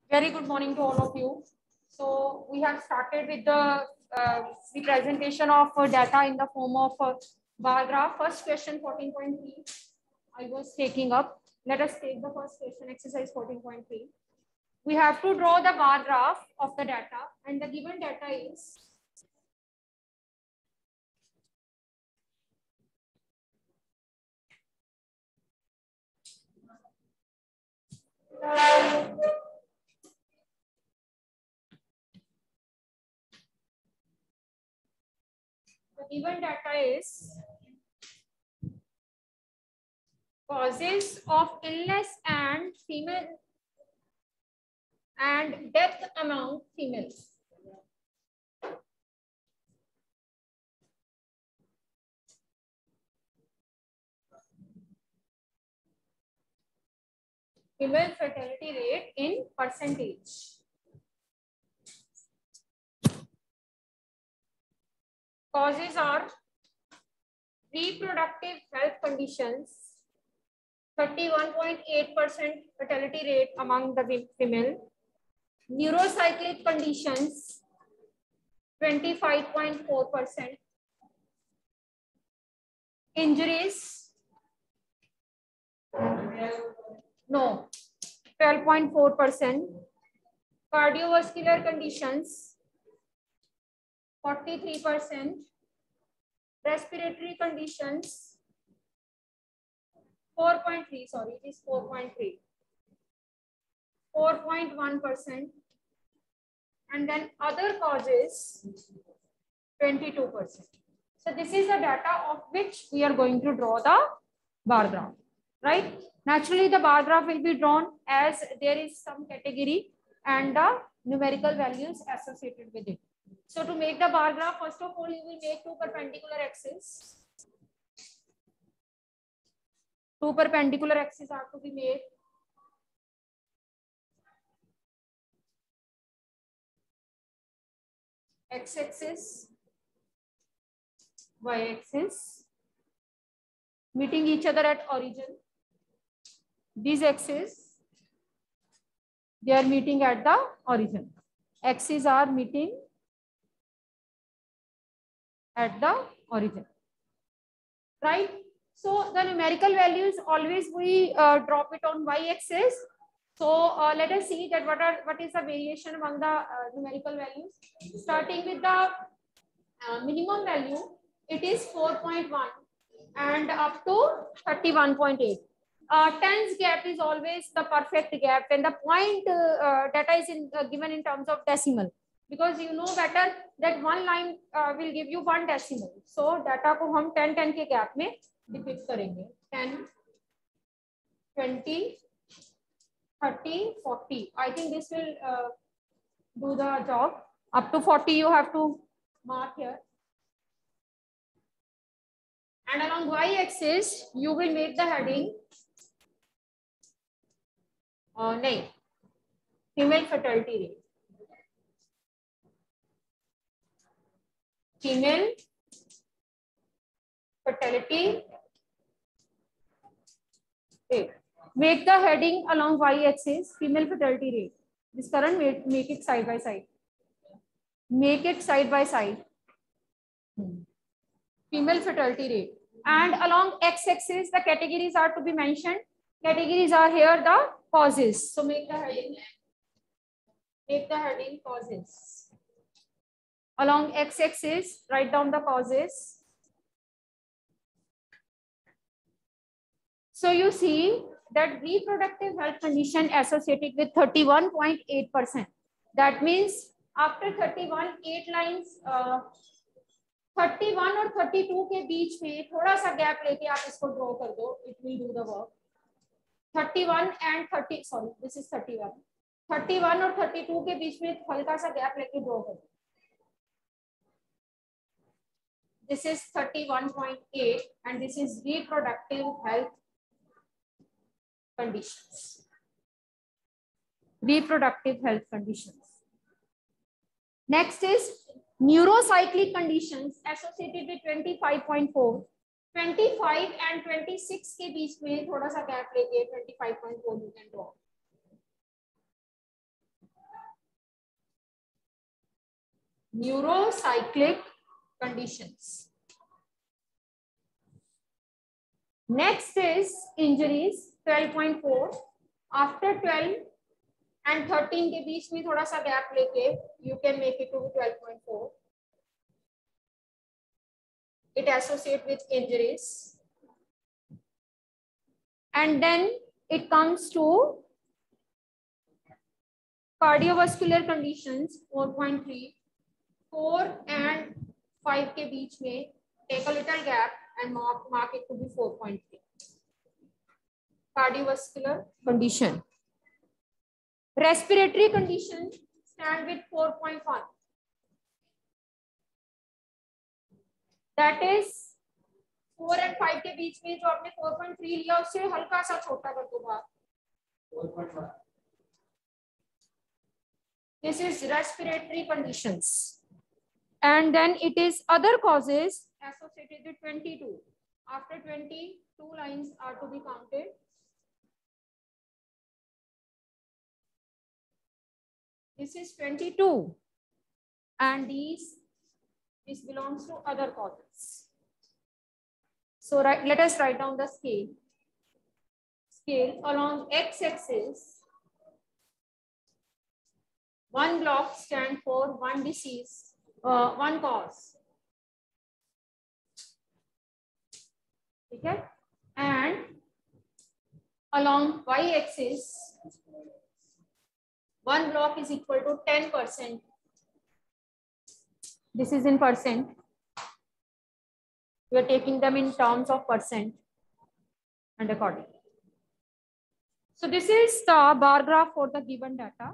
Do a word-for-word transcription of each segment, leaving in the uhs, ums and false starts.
Very good morning to all of you. So we have started with the uh, the presentation of uh, data in the form of uh, bar graph. First question fourteen point three I was taking up. Let us take the first question, exercise fourteen point three. We have to draw the bar graph of the data, and the given data is the given data is causes of illness and female and death among females. Female fertility rate in percentage. Causes are reproductive health conditions, thirty-one point eight percent fertility rate among the female. Neurocyclic conditions, twenty-five point four percent. Injuries, no, twelve point four percent. Cardiovascular conditions, forty-three percent. Respiratory conditions, four point three, sorry, it is four point three. four point one percent. And then other causes, twenty-two percent. So this is the data of which we are going to draw the bar graph, right? Naturally, the bar graph will be drawn as there is some category and the numerical values associated with it. So to make the bar graph, first of all, you will make two perpendicular axes. Two perpendicular axes are to be made. X-axis, Y-axis, meeting each other at origin. These axes, they are meeting at the origin. Axes are meeting at the origin, right? So the numerical values always we uh, drop it on Y-axis. So uh, let us see that what are what is the variation among the uh, numerical values. Starting with the uh, minimum value, it is four point one and up to thirty-one point eight. Uh, tens gap is always the perfect gap when the point uh, uh, data is in, uh, given in terms of decimal, because you know better that one line uh, will give you one decimal. So data को हम ten ten के gap में depict करेंगे. ten, twenty, thirty, forty. I think this will uh, do the job. Up to forty you have to mark here. And along Y-axis you will make the heading. Uh, no, female fertility rate. Female fertility rate. Make the heading along Y-axis, female fertility rate. This current make, make it side by side. Make it side by side. Female fertility rate. And along X-axis, the categories are to be mentioned. Categories are here the causes. So make the heading. Make the heading causes. Along X-axis, write down the causes. So you see that reproductive health condition associated with thirty-one point eight percent. That means after thirty-one, eight lines, uh, thirty-one और thirty-two के बीच में थोड़ा सा gap लेके आप इसको draw कर दो. It will do the work. thirty-one and thirty, sorry, this is thirty-one. thirty-one और thirty-two के बीच में हल्का सा गैप लेके ड्रॉ कर दो. This is thirty-one point eight and this is reproductive health conditions. Reproductive health conditions. Next is neurocyclic conditions associated with twenty-five point four. twenty-five and twenty-six के बीच में थोड़ा सा गैप लेके twenty-five point four you can draw. neurocyclic conditions. Next is injuries, twelve point four. After twelve and thirteen के बीच में थोड़ा सा gap लेके you can make it to twelve point four. It associates with injuries. And then it comes to cardiovascular conditions, four point three. four and five के बीच में take a little gap and mark, mark it to be four point three. Cardiovascular condition. Respiratory condition stand with four point one. That is four and five के बीच में जो आपने four point three लिया उससे हल्का सा छोटा कर दो बात. four point one. This is respiratory conditions. And then it is other causes associated with twenty-two. After twenty, two lines are to be counted. This is twenty-two. And these, this belongs to other causes. So right, let us write down the scale. Scale along x-axis. One block stands for one disease, uh, one cause. Okay? And along y-axis, one block is equal to ten percent. This is in percent. We are taking them in terms of percent and according. So this is the bar graph for the given data.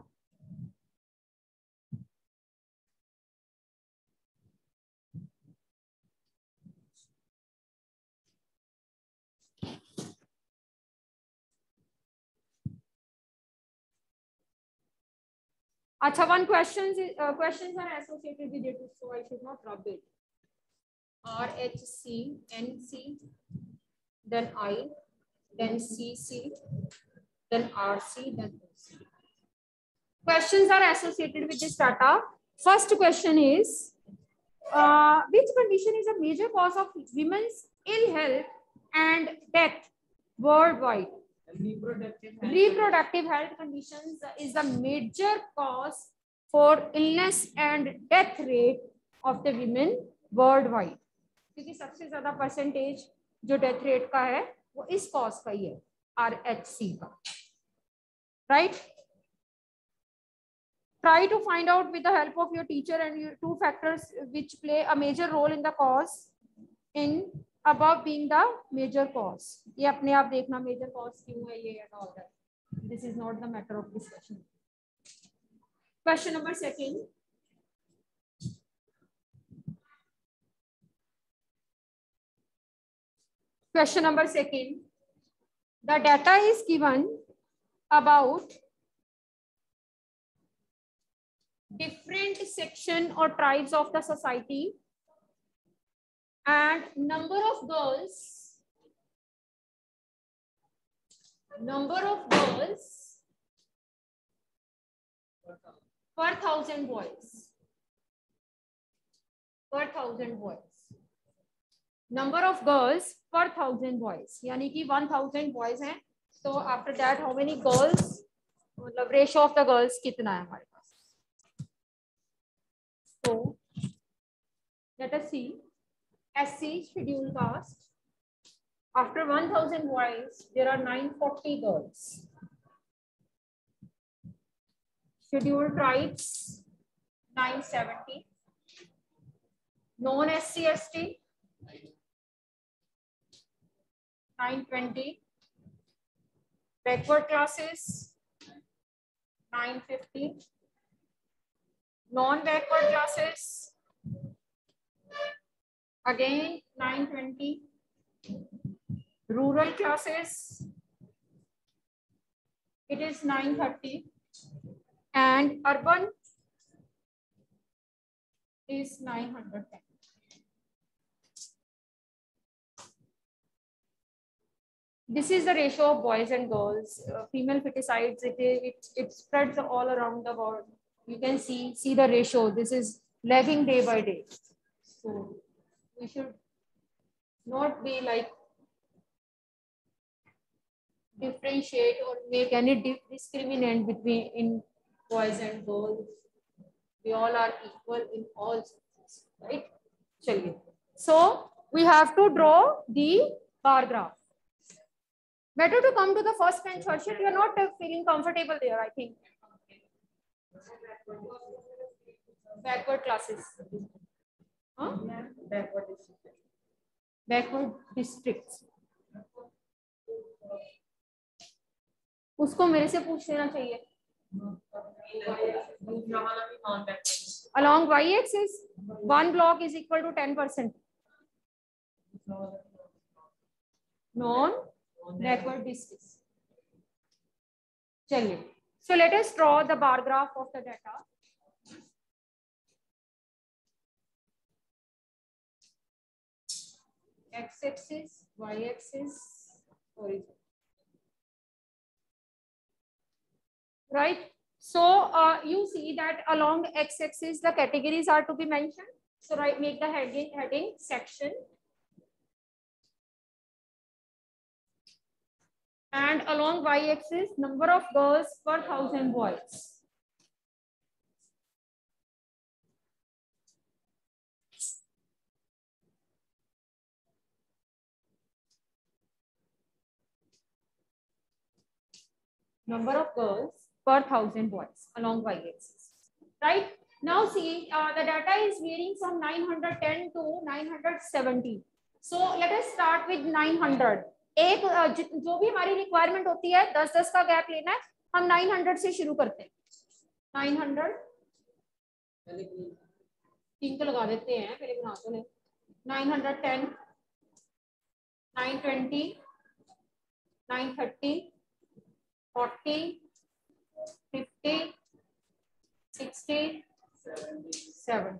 Acha, one questions uh, questions are associated with it, so I should not rub it. R H C, N C, then I, then C C, then R C, then O C. Questions are associated with this data. First question is, uh, which condition is a major cause of women's ill health and death worldwide? Reproductive health. Reproductive health conditions is the major cause for illness and death rate of the women worldwide. क्योंकि सबसे ज्यादा percentage जो death rate का है वो इस cause का ही है, आर एच सी का, right. Try to find out with the help of your teacher and your two factors which play a major role in the cause in above being the major cause. ये अपने आप देखना major cause क्यों है ये and all that. This is not the matter of discussion. Question number second. Question number second. The data is given about different section or tribes of the society and number of girls, number of girls per thousand boys, per thousand boys. Number of girls per thousand boys, यानी कि one thousand boys हैं, तो after that how many girls, मतलब ratio of the girls कितना है हमारे पास. So let us see. S C schedule caste. After one thousand boys, there are nine hundred forty girls. Scheduled tribes, nine hundred seventy. Non S C S T, nine hundred twenty. Backward classes, nine hundred fifty. Non-backward classes, again nine hundred twenty. Rural classes, it is nine hundred thirty. And urban is nine hundred ten. This is the ratio of boys and girls. Uh, female feticides, it, it, it spreads all around the world. You can see, see the ratio. This is lagging day by day. So we should not be like differentiate or make any di discriminant between in boys and girls. We all are equal in all senses, right? Chaliye. So we have to draw the bar graph. Better to come to the first bench, Harshit. You are not uh, feeling comfortable there, I think. Backward classes. Huh? Backward districts. Backward districts. उसको मेरे से पूछ लेना चाहिए. Along y-axis, one block is equal to ten percent. Non-backward districts. चलिए. So let us draw the bar graph of the data. X-axis, y-axis, horizon. Right. So uh, you see that along x-axis the categories are to be mentioned. So right, make the heading heading section. And along y-axis, number of girls per thousand boys. Number of girls per thousand boys along y-axis. Right. Now see, uh, the data is varying from nine hundred ten to nine hundred seventy. So let us start with nine hundred. एक जो भी हमारी requirement होती है दस दस का gap लेना है, हम नौ सौ से शुरू करते हैं. नौ सौ तीन तो लगा देते हैं, पहले बना तो ले. nine ten, nine twenty, nine thirty, forty, fifty, sixty, seventy.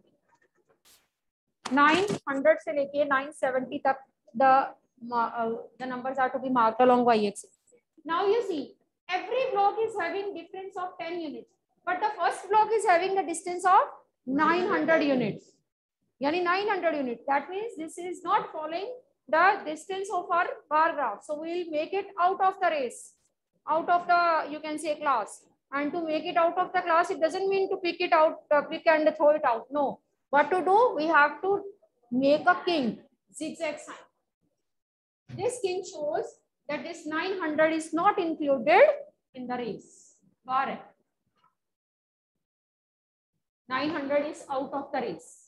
nine hundred से लेके nine seventy तक the uh, the numbers are to be marked along y-axis. Now you see, every block is having difference of ten units, but the first block is having the distance of nine hundred units. Yani nine hundred units. That means this is not following the distance of our bar graph. So we will make it out of the race, out of the, you can say, class. And to make it out of the class, it doesn't mean to pick it out, uh, pick and throw it out. No. What to do? We have to make a king, zigzag sign. This king shows that this nine hundred is not included in the race. Bar nine hundred is out of the race.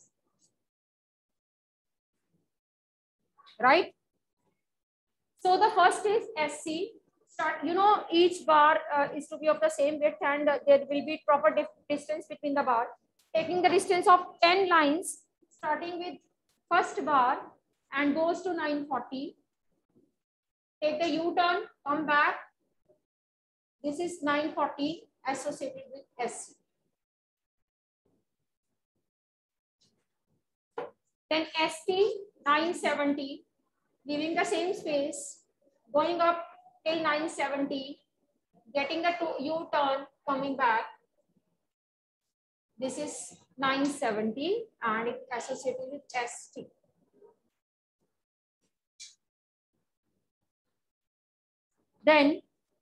Right? So the first is S C. Start, you know, each bar uh, is to be of the same width, and uh, there will be proper distance between the bar. Taking the distance of ten lines, starting with first bar and goes to nine forty. Take the U-turn, come back. This is nine forty associated with S C. Then S T, nine seventy, leaving the same space, going up till nine seventy, getting the U-turn, coming back. This is nine seventy and it associated with S T. Then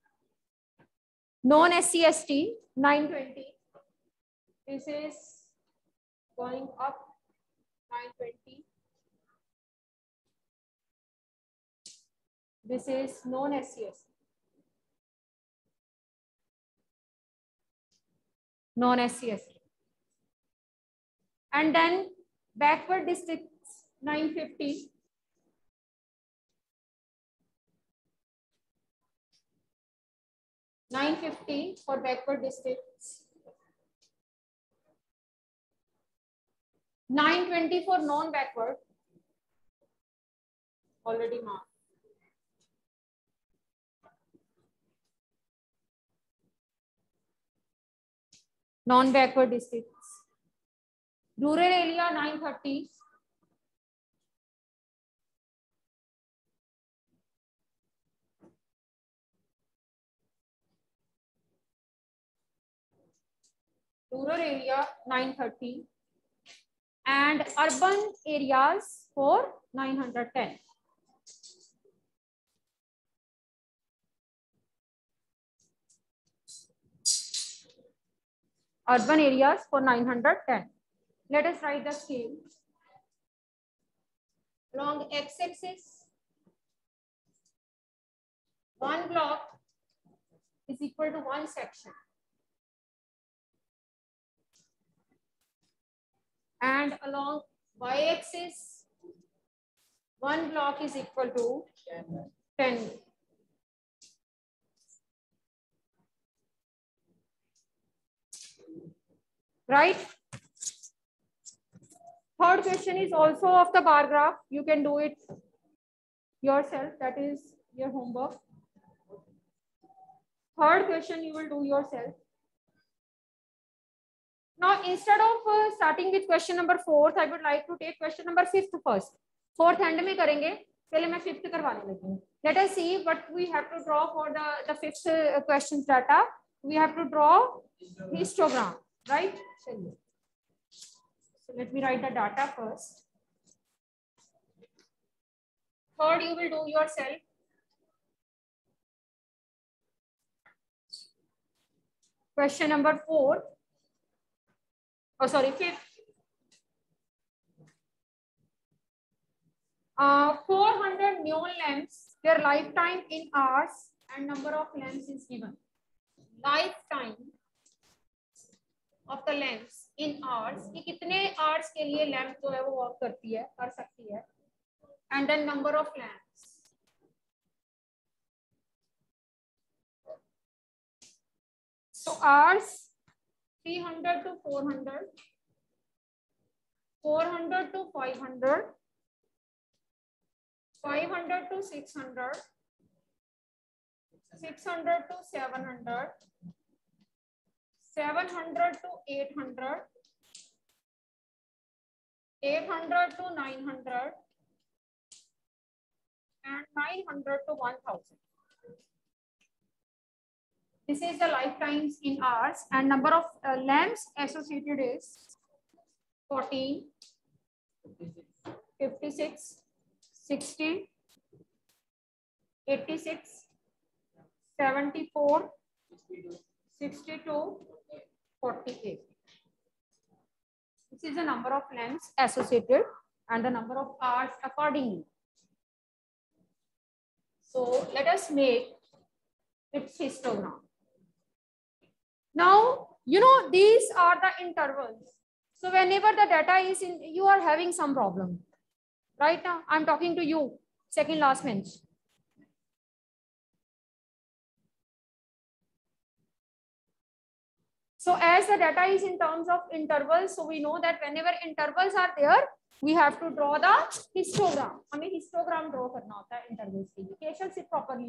non-S C S T, nine twenty. This is going up nine twenty. This is non-S C S T. Non-S C S T. And then backward districts, nine fifty. nine fifty for backward districts. nine twenty for non-backward. Already marked. Non-backward districts. Rural area, nine thirty. Rural area, nine thirty. and urban areas for nine hundred ten. Urban areas for nine hundred ten. Let us write the scale. Along x-axis, one block is equal to one section. And along y-axis, one block is equal to ten. Right? Third question is also of the bar graph. You can do it yourself. That is your homework. Third question you will do yourself. Now, instead of uh, starting with question number fourth, I would like to take question number fifth first. Fourth end में करेंगे. पहले मैं fifth करवाने लगी हूँ. Let us see what we have to draw for the the fifth uh, questions data. We have to draw histogram, right? So let me write the data first. Third, you will do yourself. Question number four. Oh, sorry, fifth. Uh, four hundred neon lamps, their lifetime in hours and number of lamps is given. Lifetime of the lamps in hours, कि कितने hours के लिए lamp जो है वो work करती है, कर सकती है, and then number of lamps. So hours three hundred to four hundred, four hundred to five hundred, five hundred to six hundred, six hundred to seven hundred, seven hundred to eight hundred, eight hundred to nine hundred, and nine hundred to one thousand. This is the lifetimes in hours, and number of uh, lamps associated is fourteen, fifty-six, sixty, eighty-six, seventy-four, sixty-two, forty-eight. This is the number of lamps associated and the number of hours accordingly. So let us make its histogram. Now, you know, these are the intervals. So whenever the data is in, you are having some problem. Right now, I'm talking to you, second last bench. So as the data is in terms of intervals, so we know that whenever intervals are there, we have to draw the histogram. हमें histogram draw करना होता है intervals के लिए. Keshav, sit properly.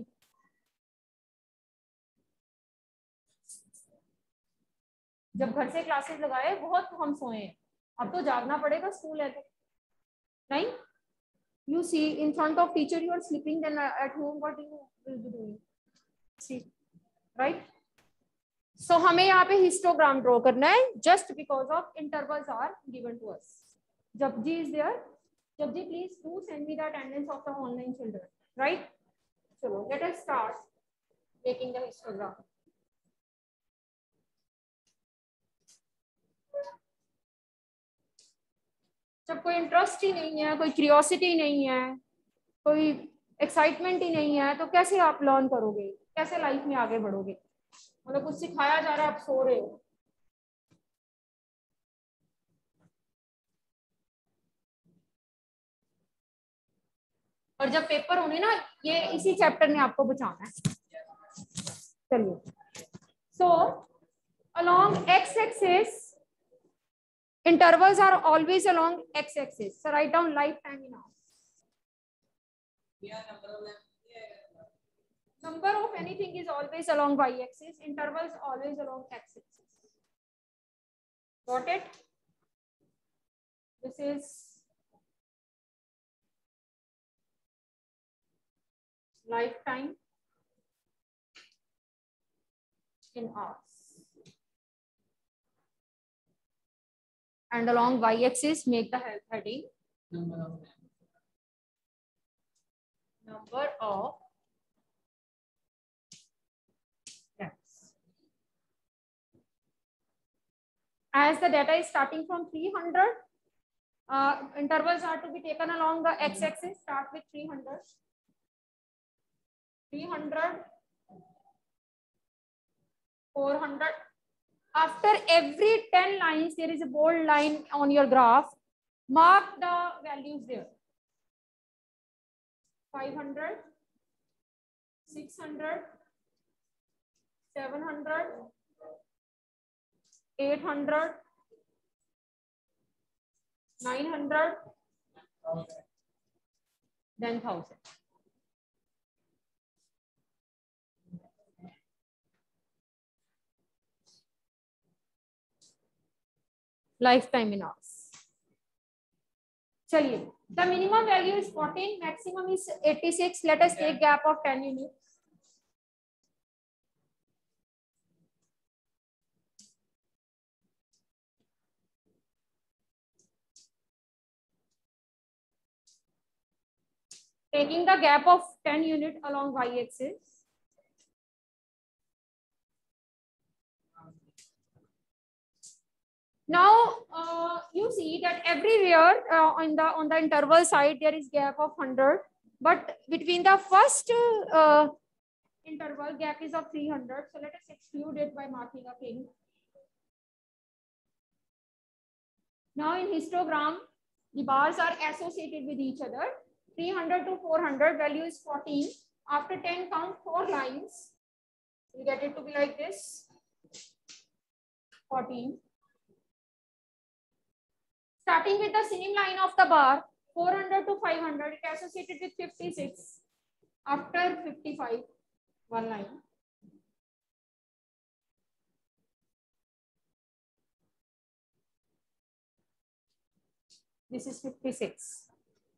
जब घर से classes लगाए बहुत हम सोए हैं, अब तो जागना पड़ेगा, स्कूल है तो नहीं. You see in front of teacher you are sleeping, then at home what you will be doing? See, right? So हमें यहाँ पे histogram draw करना है just because of intervals are given to us. Jabji is there. Jabji, please do send me the attendance of the online children, right? So let us start making the histogram. जब कोई interest ही नहीं है, कोई curiosity नहीं है, कोई excitement ही नहीं है, तो कैसे आप लर्न करोगे, कैसे लाइफ में आगे बढ़ोगे? मतलब कुछ सिखाया जा रहा है, आप सो रहे हो. और जब पेपर होने ना, ये इसी चैप्टर में आपको बचाना है. चलिए. So along x axis intervals are always along x-axis. So write down lifetime in hours. Number of anything is always along y-axis. Intervals always along x-axis. Got it? This is lifetime in hours. and along y-axis make the heading number of number of lamps. As the data is starting from three hundred, uh, intervals are to be taken along the x-axis. Start with three hundred, three hundred, four hundred. After every ten lines, there is a bold line on your graph. Mark the values there. five hundred, six hundred, seven hundred, eight hundred, nine hundred, then one thousand. Lifetime in hours. चलिए, the minimum value is fourteen, maximum is eighty-six. Let us take gap of ten units. Taking the gap of ten unit along y-axis. Now uh, you see that everywhere uh, on the on the interval side there is gap of one hundred, but between the first uh, interval gap is of three hundred. So let us exclude it by marking a king. Now in histogram, the bars are associated with each other. three hundred to four hundred, value is fourteen. After ten, count four lines. You get it to be like this. fourteen. Starting with the same line of the bar, four hundred to five hundred, it associated with fifty-six. After fifty-five, one line. This is fifty-six.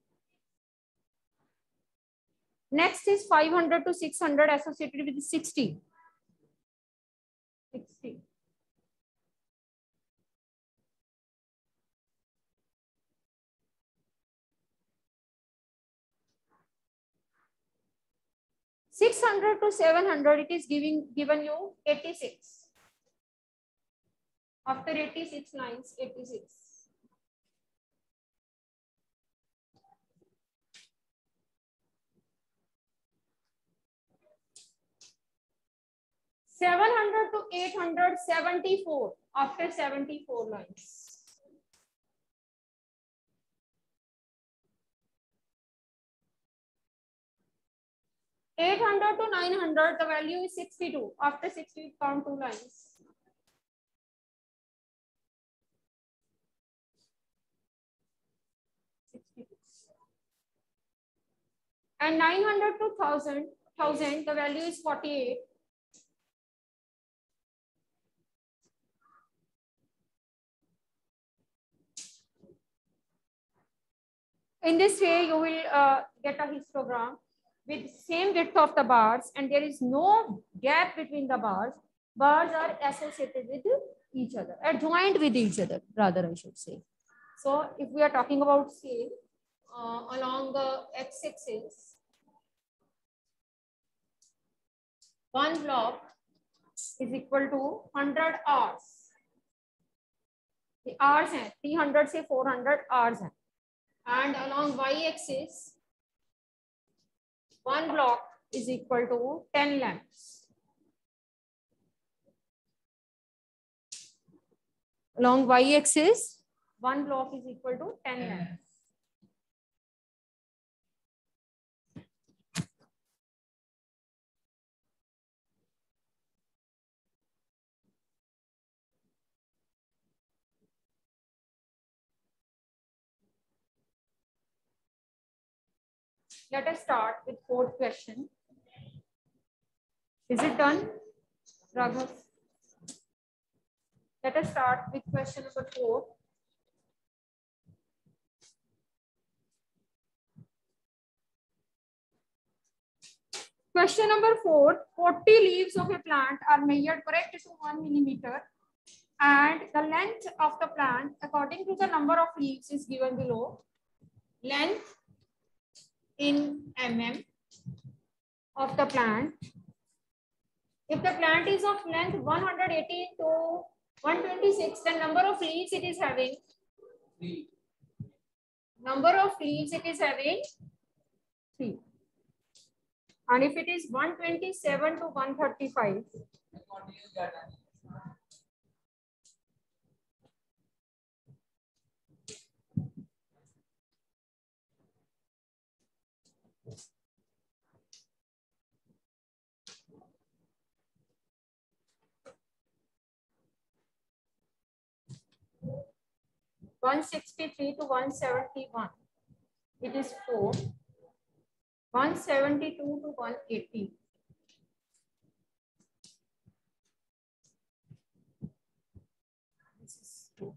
Next is five hundred to six hundred associated with sixty. sixty. six hundred to seven hundred, it is giving given you eighty-six. After eighty-six lines, eighty-six. seven hundred to eight hundred, seventy-four. After seventy-four lines. eight hundred to nine hundred, the value is sixty-two. After sixty, count two lines. sixty-two. And nine hundred to one thousand, one thousand, the value is forty-eight. In this way, you will uh, get a histogram with same width of the bars, and there is no gap between the bars. Bars are associated with each other, adjoined with each other, rather I should say. So if we are talking about scale uh, along the x-axis, one block is equal to one hundred hours. The hours हैं three hundred से four hundred hours हैं. And along y-axis, one block is equal to ten lamps. Along y-axis, one block is equal to ten lamps. Let us start with fourth question. Is it done, Raghav? Let us start with question number four. Question number four, forty leaves of a plant are measured correct to one millimeter and the length of the plant according to the number of leaves is given below. Length in mm of the plant. If the plant is of length one hundred eighteen to one twenty-six, then number of leaves it is having. Three. Number of leaves it is having three. And if it is one twenty-seven to one thirty-five, one sixty-three to one seventy-one, it is four. one seventy-two to one eighty. This is two.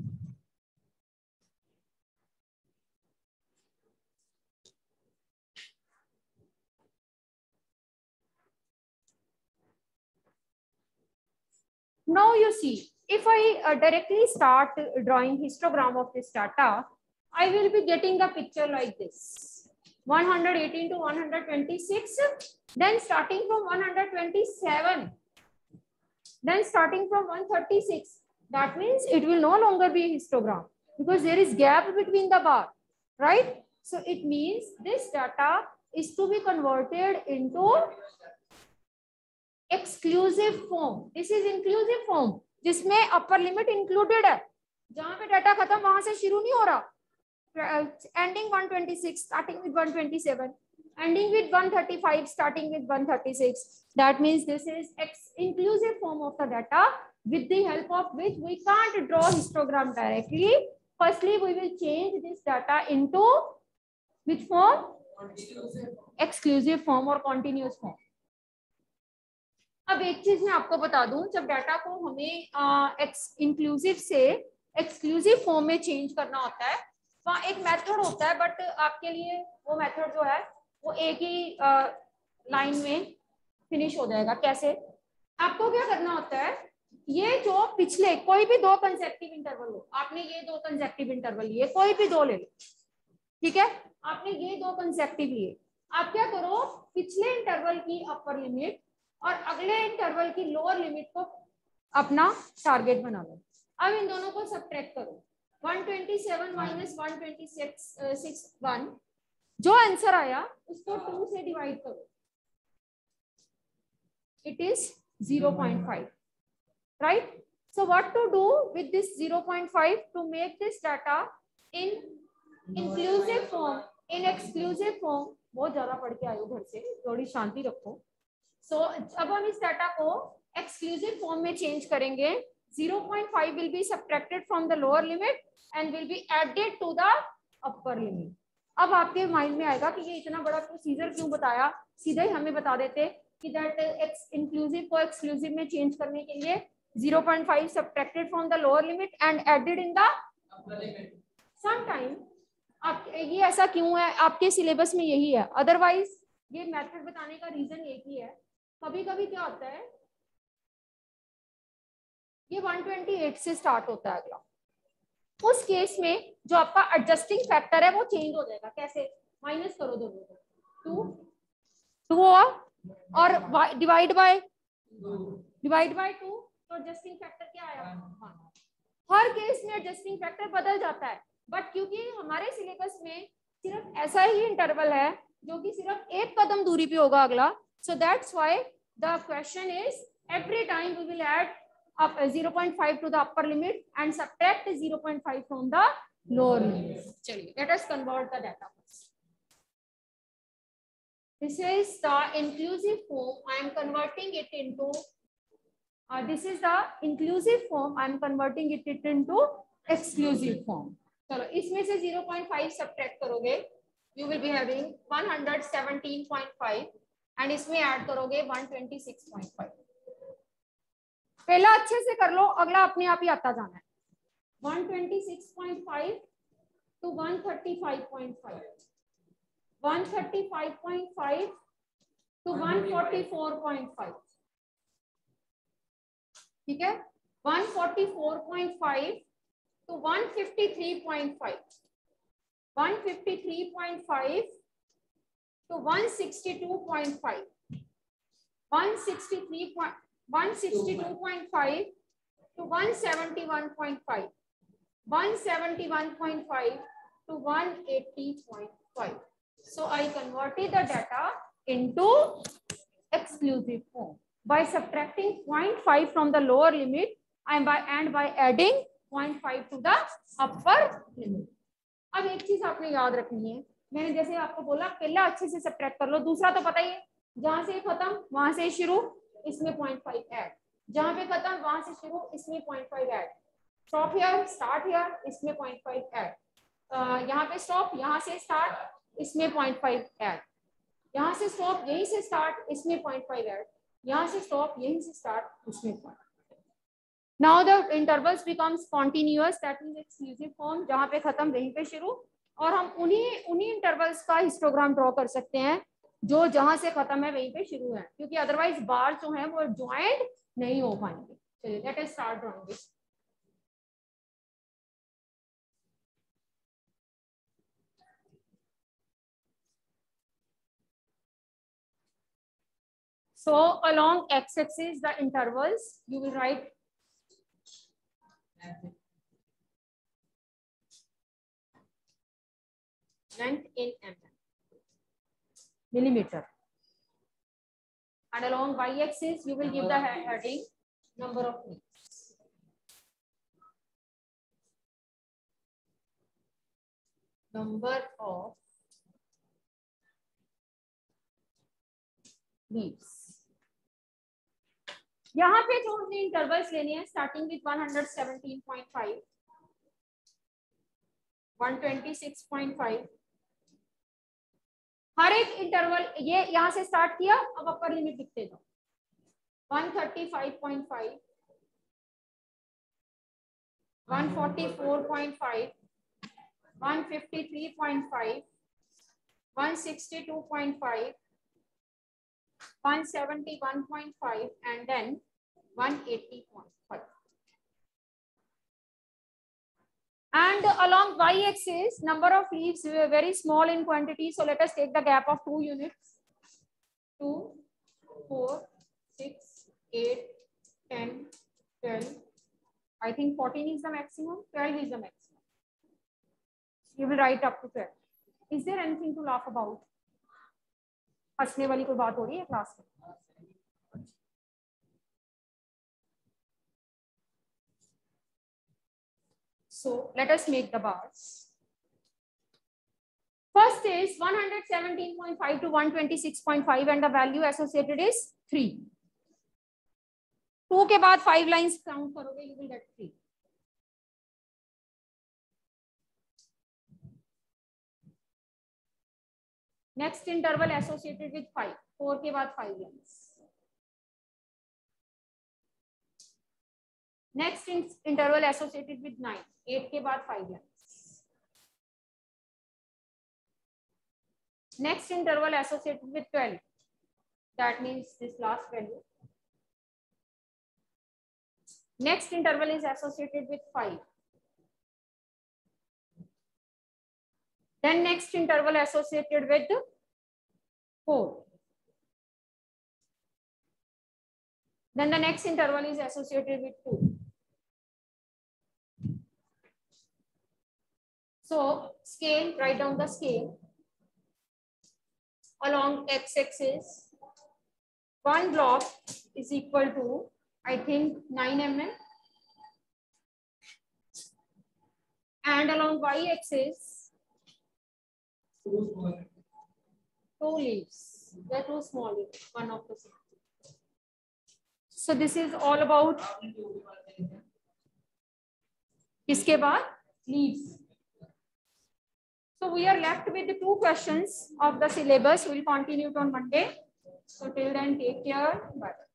Now you see, if I uh, directly start drawing histogram of this data, I will be getting the picture like this. one hundred eighteen to one hundred twenty-six, then starting from one hundred twenty-seven, then starting from one thirty-six. That means it will no longer be a histogram because there is gap between the bar, right? So it means this data is to be converted into exclusive form. This is inclusive form, जिसमें upper limit included है. जहाँ पे data खत्म वहां से शुरू नहीं हो रहा. Ending one twenty-six, starting with one twenty-seven, ending with one thirty-five, starting with one thirty-six. That means this is ex inclusive form of the data, with the help of which we can't draw histogram directly. Firstly, we will change this data into which form? Exclusive form or continuous form. अब एक चीज मैं आपको बता दूं, जब data को हमें एक्स इंक्लूसिव से एक्सक्लूसिव फॉर्म में चेंज करना होता है, वहाँ एक मेथड होता है, बट आपके लिए वो मेथड जो है वो एक ही लाइन में फिनिश हो जाएगा. कैसे? आपको क्या करना होता है, ये जो पिछले कोई भी दो कंसेक्टिव इंटरवल हो, आपने ये दो कंसेक्टिव इंटरवल लिए, कोई भी दो ले लो, ठीक है, आपने ये दो कंसेक्टिव लिए, आप क्या करो, पिछले इंटरवल की अपर लिमिट और अगले इंटरवल की लोअर लिमिट को अपना टारगेट बना लो. अब इन दोनों को सब्ट्रैक्ट करो. one twenty-seven minus one twenty-six, one, जो आंसर आया उसको टू से डिवाइड करो, it is zero point five, right? So what to do with this zero point five to make this data in inclusive form, in exclusive form. बहुत ज्यादा पढ़ के आयो घर से, थोड़ी शांति रखो. So अब हम इस डाटा को एक्सक्लूसिव फॉर्म में चेंज करेंगे. zero point five will be subtracted from the lower limit and will be added to the upper limit. अब आपके माइंड में आएगा कि ये इतना बड़ा प्रोसीजर क्यों बताया, सीधा ही हमें बता देते कि दैट एक्स इंक्लूसिव को एक्सक्लूसिव में चेंज करने के लिए zero point five subtracted from the lower limit and added in the upper limit. Sometime आप ये ऐसा क्यों है, आपके सिलेबस में यही है, अदरवाइज ये मेथड बताने का रीजन एक ही है. कभी कभी क्या होता है, ये one twenty-eight से स्टार्ट होता है अगला, उस केस में जो आपका एडजस्टिंग फैक्टर है वो चेंज हो जाएगा. कैसे? माइनस करो दोनों को, टू टू हुआ और divide by divide by two, तो एडजस्टिंग फैक्टर क्या आया? हाँ. हर केस में एडजस्टिंग फैक्टर बदल जाता है, बट क्योंकि हमारे सिलेबस में सिर्फ ऐसा ही इंटरवल है जो कि सिर्फ एक कदम दूरी पे होगा अगला, so that's why the question is every time we will add up zero point five to the upper limit and subtract zero point five from the lower limit. चलिए, let us convert the data first. This is the inclusive form. I am converting it into. Uh, this is the inclusive form. I am converting it into exclusive form. चलो, इसमें से zero point five subtract करोगे, you will be having one hundred seventeen point five, and इसमें add करोगे one twenty-six point five. पहला अच्छे से कर लो, अगला अपने आप ही आता जाना है. one twenty-six point five to one thirty-five point five, one thirty-five point five to one forty-four point five. ठीक है, one forty-four point five to one fifty-three point five, one fifty-three point five to one sixty-two point five, one sixty-three point one sixty-two point five to one seventy-one point five, one seventy-one point five to one eighty point five. So I converted the data into exclusive form by subtracting zero point five from the lower limit and by and by adding zero point five to the upper limit. अब एक चीज आपने याद रखनी है, मैंने जैसे आपको बोला पहला अच्छे से सब्ट्रैक्ट कर लो, दूसरा तो पता ही है, जहां से खत्म वहां से शुरू, इसमें zero point five ऐड, जहां पे खत्म वहां से शुरू, इसमें zero point five add, stop here start here, इसमें zero point five ऐड, यहाँ पे स्टॉप, यहाँ से स्टार्ट, इसमें zero point five ऐड, यहाँ से स्टॉप, यहीं से स्टार्ट, इसमें zero point five ऐड, यहाँ से स्टॉप, यहीं से स्टार्ट, इसमें zero point five. Now the intervals becomes continuous, that means exclusive form, जहाँ पे खत्म वहीं पे शुरू, और हम उन्हीं उन्हीं इंटरवल्स का हिस्टोग्राम ड्रॉ कर सकते हैं जो जहां से खत्म है वहीं पे शुरू है, क्योंकि अदरवाइज बार जो है वो ज्वाइंट नहीं हो पाएंगे. चलिए let us start drawing this. So along x-axis the intervals you will write length in mm, millimeter, and along y-axis you will give the heading number of leaves. Number of leaves. यहाँ पे जो हमने intervals लेने हैं starting with one seventeen point five, one twenty-six point five, हर एक interval ये यहाँ से स्टार्ट किया, अब अपर लिमिट लिखते जाओ, one thirty-five point five, one forty-four point five, one fifty-three point five, one sixty-two point five, one seventy-one point five, and then one eighty point five. And along y-axis, number of leaves were very small in quantity. So let us take the gap of two units. two, four, six, eight, ten, twelve. I think fourteen is the maximum. twelve is the maximum. You will write up to twelve. Is there anything to laugh about? हंसने वाली कोई बात हो रही है class में? So let us make the bars. First is one seventeen point five to one twenty-six point five and the value associated is three. two के बाद five lines count करोगे, you will get three. Next interval associated with five, four के बाद five lines. Next in interval associated with nine, eight के बाद five lines. Next interval associated with twelve, that means this last value. Next interval is associated with five. Then next interval associated with four. Then the next interval is associated with two. So scale, write down the scale. Along x-axis, one block is equal to, I think, nine millimeters. And along y-axis, two leaves. They're two small leaves, one of the same. So this is all about इसके बाद leaves. So we are left with the two questions of the syllabus. We will continue it on Monday. So till then, take care. Bye.